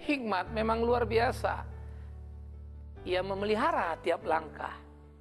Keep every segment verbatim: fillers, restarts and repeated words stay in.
Hikmat memang luar biasa. Ia memelihara tiap langkah.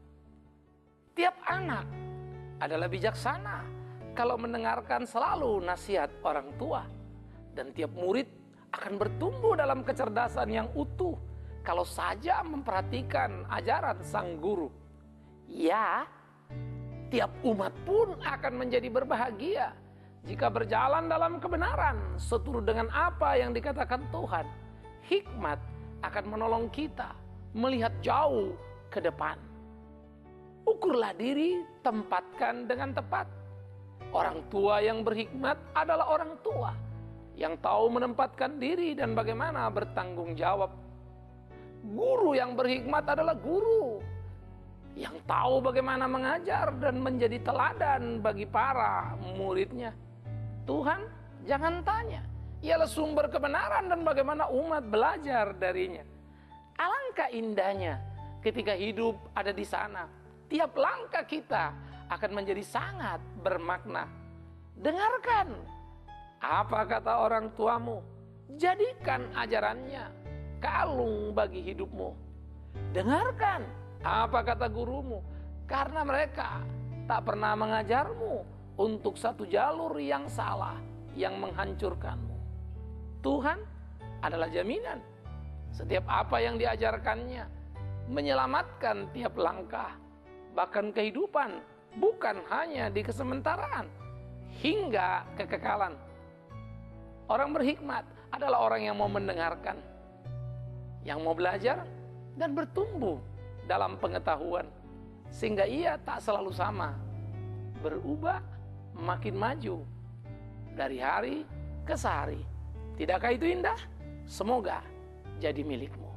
Tiap anak adalah bijaksana kalau mendengarkan selalu nasihat orang tua. Dan tiap murid akan bertumbuh dalam kecerdasan yang utuh kalau saja memperhatikan ajaran sang guru. Ya, tiap umat pun akan menjadi berbahagia jika berjalan dalam kebenaran seturut dengan apa yang dikatakan Tuhan. Hikmat akan menolong kita melihat jauh ke depan. Ukurlah diri, tempatkan dengan tepat. Orang tua yang berhikmat adalah orang tua yang tahu menempatkan diri dan bagaimana bertanggung jawab. Guru yang berhikmat adalah guru yang tahu bagaimana mengajar dan menjadi teladan bagi para muridnya. Tuhan, jangan tanya, ialah sumber kebenaran dan bagaimana umat belajar darinya. Alangkah indahnya ketika hidup ada di sana. Tiap langkah kita akan menjadi sangat bermakna. Dengarkan apa kata orang tuamu, jadikan ajarannya kalung bagi hidupmu. Dengarkan apa kata gurumu, karena mereka tak pernah mengajarmu untuk satu jalur yang salah yang menghancurkanmu. Tuhan adalah jaminan. Setiap apa yang diajarkannya menyelamatkan tiap langkah, bahkan kehidupan, bukan hanya di kesementaraan, hingga kekekalan. Orang berhikmat adalah orang yang mau mendengarkan, yang mau belajar dan bertumbuh dalam pengetahuan, sehingga ia tak selalu sama, berubah, makin maju dari hari ke hari. Tidakkah itu indah? Semoga jadi milikmu.